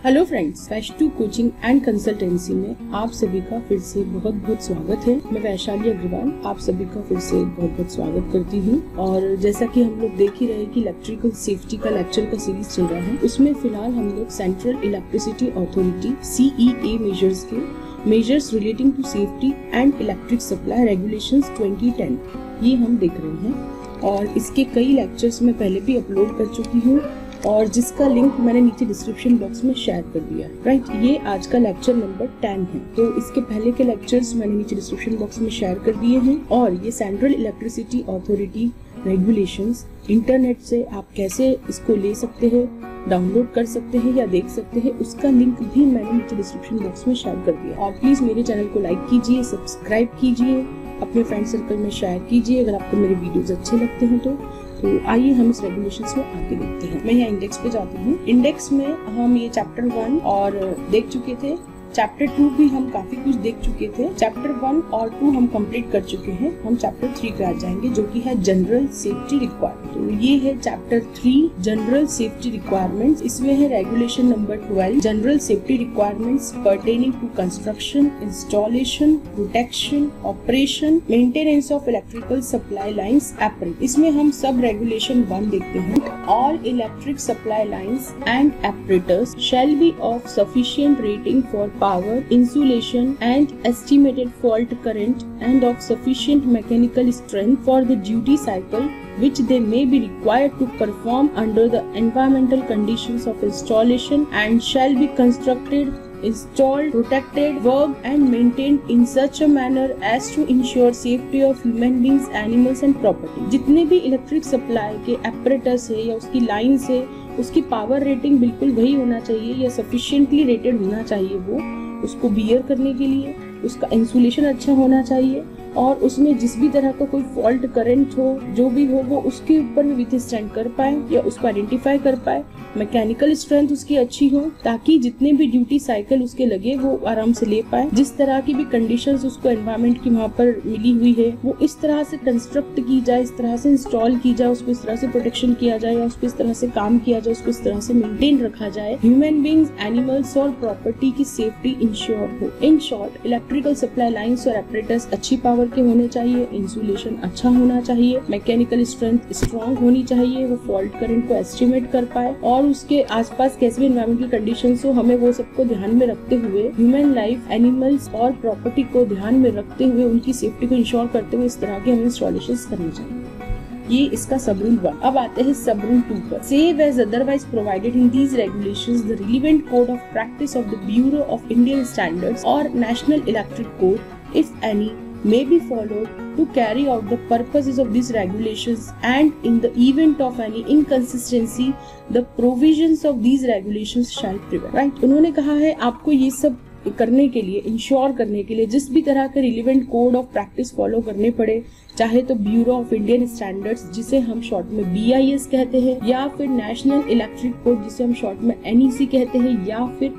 Hello friends, फैश2 coaching and consultancy में आप सभी का फिर से बहुत बहुत स्वागत है। मैं वैशाली अग्रवाल आप सभी का फिर से बहुत बहुत स्वागत करती हूँ। और जैसा कि हम लोग देख ही रहे कि इलेक्ट्रिकल सेफ्टी का लेक्चर का सीरीज चल रहा है, उसमें फिलहाल हम लोग central electricity authority CEA measures के measures relating to safety and electric supply regulations 2010 ये हम देख रहे हैं। और इसके कई लेक्चर्स मैं पहले भी अपलोड कर चुकी हूँ और जिसका लिंक मैंने नीचे डिस्क्रिप्शन बॉक्स में शेयर कर दिया है। राइट, ये आज का लेक्चर नंबर 10 है। तो इसके पहले के लेक्चर्स मैंने नीचे डिस्क्रिप्शन बॉक्स में शेयर कर दिए हैं। और ये central electricity authority regulations internet से आप कैसे इसको ले सकते हैं, डाउनलोड कर सकते हैं या देख सकते हैं, उसका लिंक भी मैंने नीचे डिस्क्रिप्शन बॉक्स में शेयर कर दिया। और प्लीज मेरे चैनल को लाइक कीजिए, सब्सक्राइब कीजिए, अपने फ्रेंड सर्कल में शेयर कीजिए अगर आपको मेरे वीडियोस अच्छे लगते हैं तो आइए हम इस रेगुलेशंस में आगे देखते हैं। मैं यहाँ इंडेक्स पे जाती हूँ। इंडेक्स में हम ये चैप्टर 1 और देख चुके थे, चैप्टर 2 भी हम काफी कुछ देख चुके थे। चैप्टर 1 और 2 हम कंप्लीट कर चुके हैं। हम चैप्टर 3 पे आ जाएंगे जो कि है जनरल सेफ्टी रिक्वायरमेंट। तो ये है चैप्टर 3 जनरल सेफ्टी रिक्वायरमेंट्स। इसमें है regulation number 12 general safety requirements pertaining to construction, installation, protection, operation, maintenance of electrical supply lines apparatus. इसमें हम सब रेगुलेशन 1 देखते हैं। All electric supply lines and apparatus shall be of sufficient rating for power, insulation and estimated fault current and of sufficient mechanical strength for the duty cycle which they may be required to perform under the environmental conditions of installation and shall be constructed, installed, protected, worked and maintained in such a manner as to ensure safety of human beings, animals and property। जितने भी electric supply के apparatus है या उसकी lines है, उसकी power rating बिल्कुल वही होना चाहिए या सफिशिएंटली रेटेड होना चाहिए। वो उसको बियर करने के लिए उसका इंसुलेशन अच्छा होना चाहिए और उसमें जिस भी तरह का कोई फॉल्ट करंट हो, जो भी हो, वो उसके ऊपर में विथस्टैंड कर पाए या उसको आइडेंटिफाई कर पाए। मैकेनिकल स्ट्रेंथ उसकी अच्छी हो ताकि जितने भी ड्यूटी साइकिल उसके लगे वो आराम से ले पाए। जिस तरह की भी कंडीशंस उसको एनवायरनमेंट की वहाँ पर मिली हुई है वो इस तरह से कंस्ट्रक्ट की जाए, इस तरह से इंस्टॉल की जाए, उसको इस तरह से प्रोटेक्शन किया जाए या उसको इस तरह से काम किया जाए, उसको इस तरह से मेंटेन रखा जाए। ह्यूमन बींग्स, एनिमल्स और प्रॉपर्टी की सेफ्टी इंश्योर हो। In short, electrical supply lines और एपरेटस अच्छी पावर के होने चाहिए, इंसुलेशन अच्छा होना चाहिए, मैकेनिकल स्ट्रेंथ स्ट्रॉन्ग होनी चाहिए, वो फॉल्ट करंट को एस्टिमेट कर पाए और उसके आसपास कैसे भी एनवायरमेंटल कंडीशंस हो, हमें वो सबको ध्यान में रखते हुए ह्यूमन लाइफ, एनिमल्स और प्रॉपर्टी को ध्यान में रखते हुए उनकी सेफ्टी को इंश्योर करते हुए इस तरह के हमें इंस्टॉलेशंस करने चाहिए। ये इसका सब रूल 1। अब आते हैं सब रूल 2 पर। Save as otherwise provided in these regulations the relevant code of practice of the bureau of Indian standards और national electric code if any may be followed to carry out the purposes of these regulations, and in the event of any inconsistency the provisions of these regulations shall prevail। right, उन्होंने कहा है आपको ये सब करने के लिए, ensure करने के लिए जिस भी तरह के relevant code of practice follow करने पड़े, चाहे तो ब्यूरो ऑफ इंडियन स्टैंडर्ड्स जिसे हम शॉर्ट में BIS कहते हैं, या फिर नेशनल इलेक्ट्रिक कोड जिसे हम शॉर्ट में NEC कहते हैं, या फिर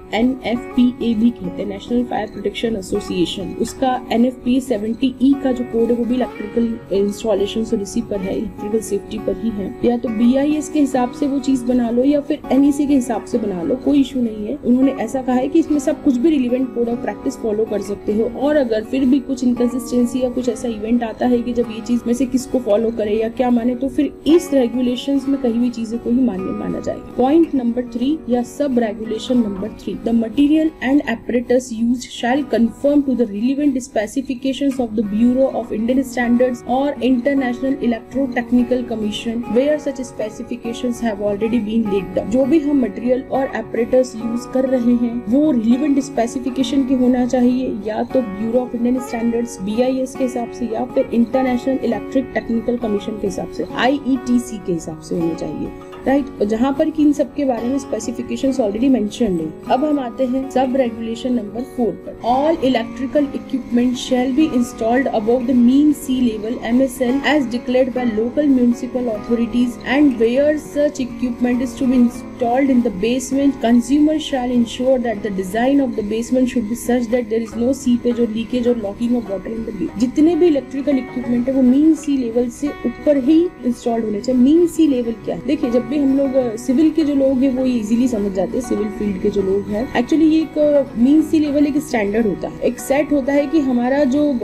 NFPA भी कहते हैं, नेशनल फायर प्रोटेक्शन एसोसिएशन। उसका NFPA 70E का जो कोड है वो भी इलेक्ट्रिकल इंस्टॉलेशन और इसी पर है, इलेक्ट्रिकल सेफ्टी पर ही है। या तो BIS के हिसाब से वो चीज बना लो या फिर NEC के हिसाब से बना लो, कोई इशू नहीं है। उन्होंने ऐसा कहा है कि इसमें सब कुछ भी relevant code of practice follow कर सकते हो। और अगर फिर भी कुछ इनकंसिस्टेंसी या कुछ ऐसा इवेंट आता है कि जब ये चीज में से किसको फॉलो करे या क्या माने, तो फिर इस रेगुलेशंस में कही हुई चीजों को ही मान्य माना जाएगा। पॉइंट नंबर 3 या sub regulation number 3, the material and apparatus used shall conform to the relevant specifications of the bureau of Indian standards or international electro technical commission where such specifications have already been laid down. जो भी हम material और apparatus use कर रहे हैं वो relevant specification के होना चाहिए, या तो bureau of Indian standards BIS के हिसाब से या फिर इंटरनेशनल इलेक्ट्रिक टेक्निकल कमीशन के हिसाब से IETC के हिसाब से होने चाहिए। राइट, जहाँ पर कि इन सब के बारे में स्पेसिफिकेशंस ऑलरेडी मेंशन्ड है। अब हम आते हैं सब रेगुलेशन नंबर 4 पर। All electrical equipment shall be installed above the mean sea level MSL as declared by local municipal authorities and where such equipment is to be installed in the basement, consumer shall ensure that the design of the base placement should be such that there is no seepage or leakage or logging of water in the beam. जितने भी electrical equipment है वो mean sea level से ऊपर ही installed होने चाहिए। Mean sea level क्या है? देखिए, जब भी हम लोग सिविल के जो लोग हैं वो इजीली समझ जाते हैं, सिविल फील्ड के जो लोग हैं। एक्चुअली ये एक मीन सी लेवल एक स्टैंडर्ड होता है, एक सेट होता है कि हमारा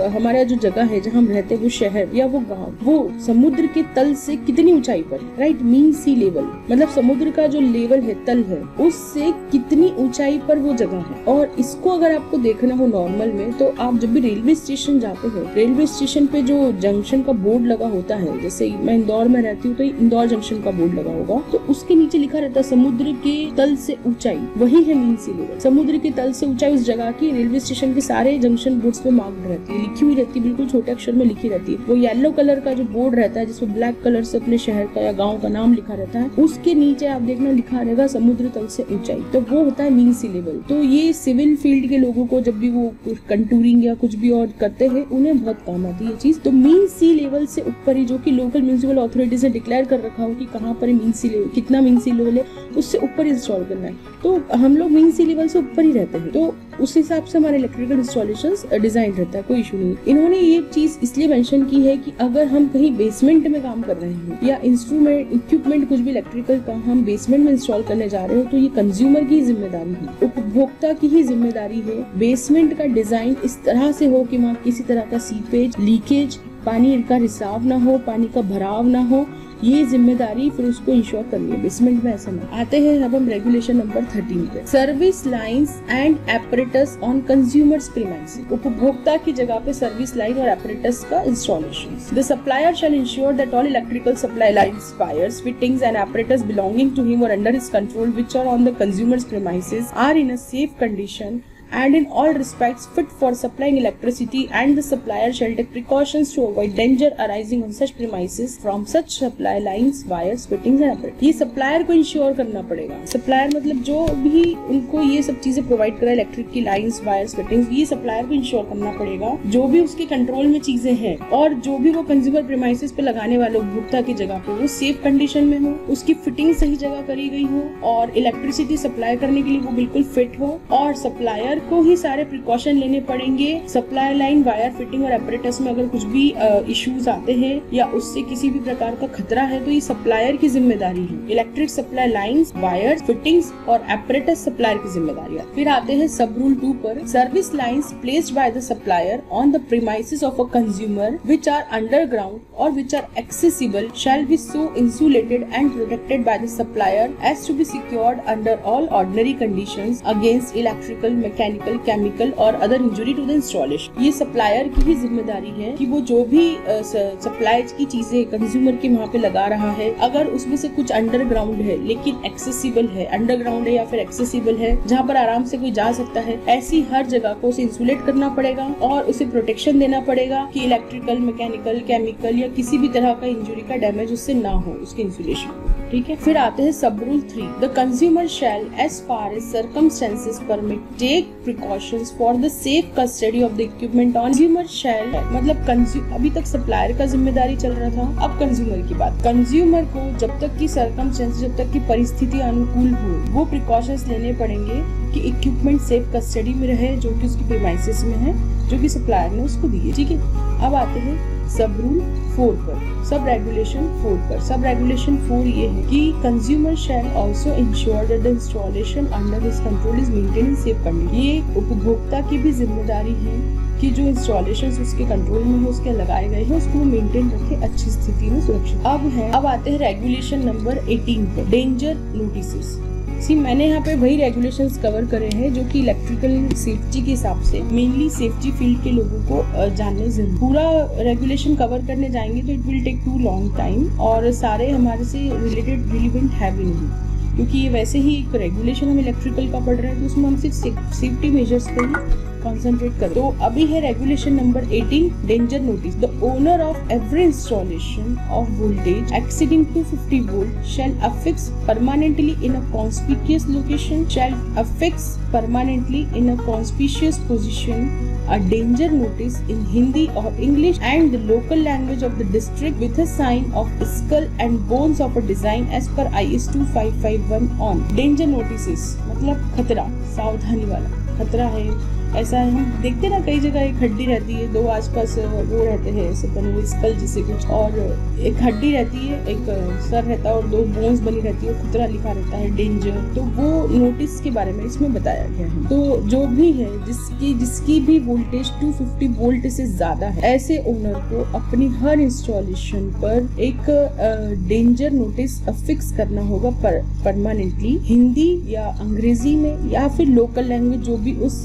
जो जगह है जहाँ हम रहते हैं, वो शहर या वो गाँव, वो समुद्र के तल से कितनी ऊंचाई पर, राइट। मीन सी लेवल मतलब समुद्र का जो लेवल है, तल है, उससे कितनी ऊंचाई पर वो जगह है। और इसको अगर आपको देखना हो नॉर्मल में, तो आप जब भी रेलवे स्टेशन जाते हो, रेलवे स्टेशन पे जो जंक्शन का बोर्ड लगा होता है, जैसे मैं इंदौर में रहती हूँ तो इंदौर जंक्शन का बोर्ड लगा होगा, तो उसके नीचे लिखा रहता है समुद्र के तल से ऊंचाई, वही है मीन सी लेवल। समुद्र के तल से ऊंचाई उस जगह की रेलवे स्टेशन के सारे जंक्शन बोर्ड्स पे मार्क्ड रहती है, लिखी हुई रहती है, बिल्कुल छोटे अक्षर में लिखी रहती है। वो येलो कलर का जो बोर्ड रहता है जिसमें ब्लैक कलर से अपने शहर का या गाँव का नाम लिखा रहता है, उसके नीचे आप देखना लिखा रहेगा समुद्र तल से ऊंचाई, तो वो होता है मीन सी लेवल। तो ये सिविल फील्ड के लोगों को जब भी वो कंटूरिंग या कुछ भी और करते हैं, उन्हें बहुत काम आती है ये चीज। तो मीन सी लेवल से ऊपर ही, जो कि लोकल म्युनिसिपल अथॉरिटीज ने डिक्लेयर कर रखा हो कि कहाँ पर मीन सी लेवल, कितना मीन सी लेवल है, उससे ऊपर इंस्टॉल करना है। तो हम लोग मीन सी लेवल से ऊपर ही रहते हैं, तो उस हिसाब से हमारे इलेक्ट्रिकल इंस्टॉलेशंस डिजाइन रहता है, कोई इशू नहीं। इन्होंने ये चीज इसलिए मेंशन की है कि अगर हम कहीं बेसमेंट में काम कर रहे हैं या इंस्ट्रूमेंट इक्विपमेंट कुछ भी इलेक्ट्रिकल का हम बेसमेंट में इंस्टॉल करने जा रहे हो, तो ये कंज्यूमर की जिम्मेदारी है, उपभोक्ता की ही जिम्मेदारी है। बेसमेंट का डिजाइन इस तरह से हो कि वहाँ किसी तरह का सीपेज, लीकेज, पानी का रिसाव ना हो, पानी का भराव ना हो, ये जिम्मेदारी फिर उसको इंश्योर करनी है। बेसमेंट में ऐसा ना। आते हैं अब हम रेगुलेशन नंबर 13 पे, service lines and apparatus on consumer's premises. उपभोक्ता की जगह पे सर्विस लाइन और एपरेटस का installation. The supplier shall ensure that all electrical supply lines, wires, fittings and apparatus belonging to him or under his control which are on the consumer's premises are in a safe condition and in all respects fit for supplying electricity, and the supplier shall take precautions to avoid danger arising on such premises from such supply lines, wires, fittings and apparatus। ये supplier को ensure करना पड़ेगा। Supplier मतलब जो भी उनको ये सब चीजें प्रोवाइड करा, इलेक्ट्रिक की लाइंस, वायर्स, फिटिंग्स, ये सप्लायर को इंश्योर करना पड़ेगा। जो भी उसके कंट्रोल में चीजें हैं और जो भी वो कंज्यूमर प्रीमाइसेस पे लगाने वाले उपभोक्ता की जगह पे वो सेफ कंडीशन में हो, उसकी फिटिंग सही जगह करी गई हो और इलेक्ट्रिसिटी सप्लाई करने के लिए वो बिल्कुल फिट हो, और सप्लायर को ही सारे प्रिकॉशन लेने पड़ेंगे। सप्लाई लाइन, वायर, फिटिंग और एपरेटस में अगर कुछ भी इश्यूज आते हैं या उससे किसी भी प्रकार का खतरा है, तो ये सप्लायर की जिम्मेदारी है। Electric supply lines, wires, fittings और एपरेटस सप्लायर की जिम्मेदारी है। फिर आते हैं सब रूल 2 पर, service lines placed by the supplier on the premises of a consumer which are underground or which are accessible shall be so insulated and protected by the supplier as to be secured under all ordinary conditions against electrical, mechanical, chemical or other injury to the installation. ये supplier की ही जिम्मेदारी है कि वो जो भी supply की चीजें कंज्यूमर के वहाँ पे लगा रहा है, अगर उसमें से कुछ अंडरग्राउंड है लेकिन एक्सेसिबल है, अंडरग्राउंड है या फिर एक्सेसिबल है जहाँ पर आराम से कोई जा सकता है, ऐसी हर जगह को उसे इंसुलेट करना पड़ेगा और उसे प्रोटेक्शन देना पड़ेगा कि इलेक्ट्रिकल, मैकेनिकल, केमिकल या किसी भी तरह का इंजुरी का डैमेज उससे ना हो, उसके इंसुलेशन। ठीक है। फिर आते हैं sub rule 3, the consumer shall as far as circumstances permit take precautions for the safe custody of the equipment on. Consumer shall मतलब अभी तक सप्लायर का जिम्मेदारी चल रहा था, अब कंज्यूमर की बात। कंज्यूमर को जब तक की सर्कमस्टेंसेस, जब तक की परिस्थिति अनुकूल हो, वो प्रिकॉशंस लेने पड़ेंगे कि इक्विपमेंट सेफ कस्टडी में रहे जो कि उसकी प्रीमाइसेस में है, जो कि सप्लायर ने उसको दी है। ठीक है। अब आते हैं सब रूल 4 पर, सब रेगुलेशन 4 पर। सब रेगुलेशन 4 ये है कि consumer shall also ensure that the installation under his control is maintained in safe condition. ये उपभोक्ता की भी जिम्मेदारी है कि जो इंस्टॉलेशंस उसके कंट्रोल में है, उसके लगाए गए हैं, उसको मेंटेन रखे अच्छी स्थिति में, सुरक्षित। अब आते हैं रेगुलेशन नंबर 18 पर, डेंजर नोटिसेस। मैंने यहाँ पे वही रेगुलेशंस कवर करे हैं जो कि इलेक्ट्रिकल सेफ्टी के हिसाब से मेनली सेफ्टी फील्ड के लोगों को जानने जरूरी। पूरा रेगुलेशन कवर करने जाएंगे तो it will take too long time और सारे हमारे से रिलेटेड रिलेवेंट है भी नहीं, क्योंकि ये वैसे ही एक रेगुलेशन हम इलेक्ट्रिकल का पढ़ रहे हैं तो उसमें हम सिर्फ सेफ्टी मेजर्स पे ही कॉन्सेंट्रेट करें। तो अभी है regulation number 18, danger notice. The owner of every installation of voltage exceeding 250 volt shall affix permanently in a conspicuous location, shall affix permanently in a conspicuous position a danger notice in Hindi or English and the local language of the district with a sign of skull and bones of a design as per IS 2551 on danger notices मतलब खतरा, सावधानी वाला। खतरा है, ऐसा है। हम देखते ना कई जगह एक हड्डी रहती है, दो आसपास वो रहते हैं ऐसे बने हुए स्कल जैसे कुछ, और एक हड्डी रहती है, एक सर रहता है और दो बोन्स बनी रहती है, खतरा लिखा रहता है, डेंजर। तो वो नोटिस के बारे में इसमें बताया गया है। तो जो भी है जिसकी भी वोल्टेज 250 वोल्ट से ज्यादा है, ऐसे ओनर को अपनी हर इंस्टॉलेशन पर एक डेंजर नोटिस अफिक्स करना होगा परमानेंटली, हिंदी या अंग्रेजी में या फिर लोकल लैंग्वेज जो भी उस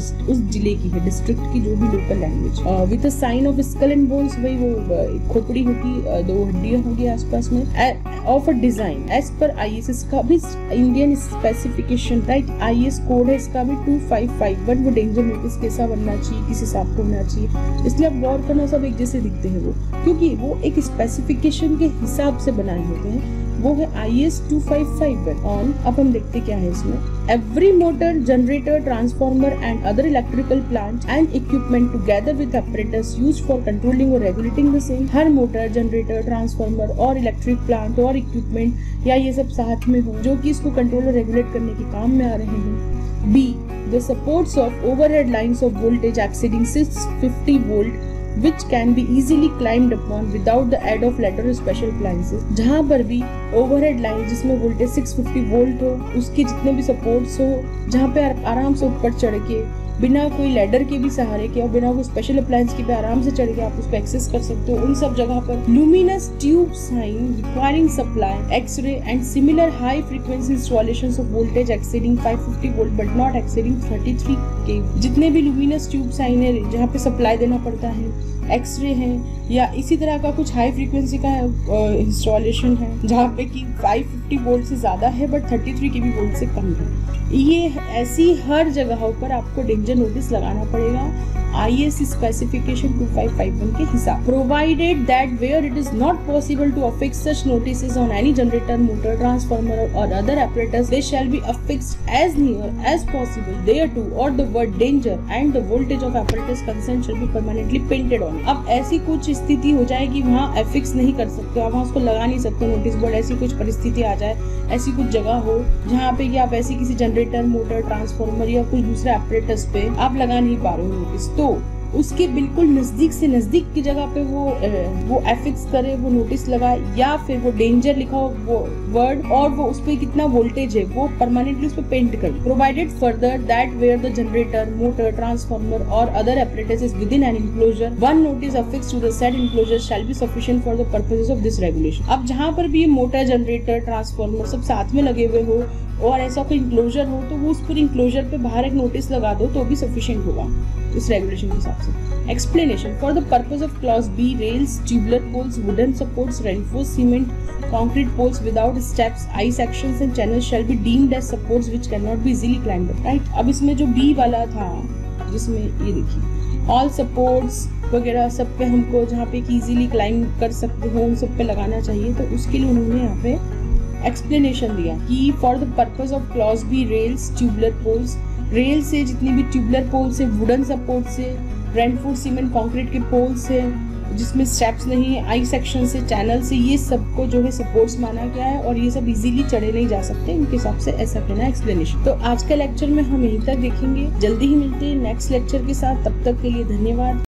जिले की है, डिस्ट्रिक्ट की जो भी local language, with a sign of skull and bones, वही वो खोपड़ी होगी, दो हड्डियां होगी आसपास में, of a design as per IS का भी Indian specification, right, IS code है इसका भी 2551। वो डेंजर नोटिस कैसा बनना चाहिए, किस हिसाब का होना चाहिए, इसलिए आप गौर करना, सब एक जैसे दिखते हैं वो, क्योंकि वो एक स्पेसिफिकेशन के हिसाब से बनाए होते हैं। वो है IS 2551 ऑन। अब हम देखते क्या है इसमें। Every motor, generator, transformer and other electrical plant and equipment together with apparatus used for controlling or regulating the same। हर मोटर, जनरेटर, ट्रांसफार्मर और इलेक्ट्रिक प्लांट और इक्विपमेंट या ये सब साथ में हो जो कि इसको कंट्रोल और रेगुलेट करने के काम में आ रहे हैं। B, the supports of overhead lines of voltage exceeding 650 volt which can be easily climbed upon without the aid of ladder or special appliances। जहाँ पर भी ओवरहेड लाइन जिसमें वोल्टेज 650 वोल्ट हो, उसके जितने भी सपोर्ट्स हो, जहाँ पे आराम से ऊपर चढ़ के बिना कोई लैडर के भी सहारे के और बिना कोई स्पेशल अप्लायंस के भी आराम से चढ़ के आप उसको एक्सेस कर सकते हो, उन सब जगह पर luminous tube sign requiring supply X ray and similar high frequency installations of voltage exceeding 550 volt but not exceeding 33 kV। जितने भी लुमिनस ट्यूब साइन है जहाँ पे सप्लाई देना पड़ता है, एक्सरे है या इसी तरह का कुछ हाई फ्रीक्वेंसी का इंस्टॉलेशन है जहाँ पे कि 550 वोल्ट से ज्यादा है बट 33 kV वोल्ट से कम है, ये ऐसी हर जगहों पर आपको डेंजर नोटिस लगाना पड़ेगा IS स्पेसिफिकेशन 2551 के हिसाब। Provided that where it is not possible to affix such notices on any generator, motor, transformer or other apparatus, they shall be affixed as near as possible thereto or the word danger and the voltage of apparatus concerned shall be permanently painted on। अब ऐसी कुछ स्थिति हो जाए कि वहाँ affix नहीं कर सकते, आप वहाँ उसको लगा नहीं सकते नोटिस बोर्ड, ऐसी कुछ परिस्थिति आ जाए, ऐसी कुछ जगह हो जहाँ पे कि आप ऐसी किसी जनरेटर, मोटर, ट्रांसफार्मर या कुछ दूसरे apparatus पे आप लगा नहीं पा रहे हो नोटिस, तो उसके बिल्कुल नजदीक से नजदीक की जगह पे वो एफिक्स करे, वो नोटिस लगाए, या फिर वो डेंजर लिखा हो वो वर्ड और वो उस पे कितना वोल्टेज है वो परमानेंटली उस पे पेंट करे। Provided further that where the generator, motor, transformer or other apparatus is within an enclosure, one notice affixed to the said enclosure shall be sufficient for the purposes of this regulation। अब जहाँ पर भी motor, generator, transformer सब साथ में लगे हुए हो और ऐसा कोई इंक्लोजर हो तो वो उस पर इंक्लोजर पे बाहर एक नोटिस लगा दो तो भी सफिशिएंट होगा इस रेगुलेशन के हिसाब से। Explanation for the purpose of clause B, rails, tubular poles, wooden supports, reinforce cement concrete poles without steps, I sections and channels shall be deemed as supports which cannot be easily climbed up, right। अब इसमें जो B वाला था जिसमें ये देखिए all supports वगैरह सब पे हमको जहाँ पे इजीली क्लाइंब कर सकते हो उन सब पे लगाना चाहिए, तो उसके लिए उन्होंने यहाँ पे एक्सप्लेनेशन दिया कि for the purpose of clause B, rails, tubular poles, rail से जितनी भी ट्यूबुलर पोल से, वुडन सपोर्ट से, रेनफोर्स सीमेंट कंक्रीट के पोल से जिसमें स्टेप्स नहीं है, आई सेक्शन से, चैनल से, ये सबको जो है सपोर्ट्स माना गया है और ये सब इजीली चढ़े नहीं जा सकते, इनके हिसाब से ऐसा कहना एक्सप्लेनेशन। तो आज का लेक्चर में हम यहीं तक देखेंगे, जल्दी ही मिलते हैं नेक्स्ट लेक्चर के साथ, तब तक के लिए धन्यवाद।